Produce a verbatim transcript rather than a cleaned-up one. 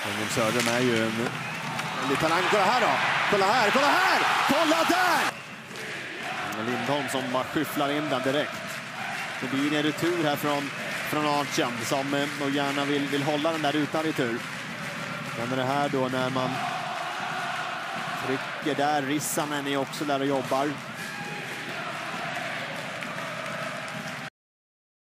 Ungern Söderm är ju en väldigt talang. Kolla här då! Kolla här! Kolla här! Kolla där! Lindholm som bara skyfflar in den direkt. Det blir en retur här från, från Arntzen som och gärna vill, vill hålla den där utan retur. Men det här då när man trycker där, Rissanen är också där och jobbar.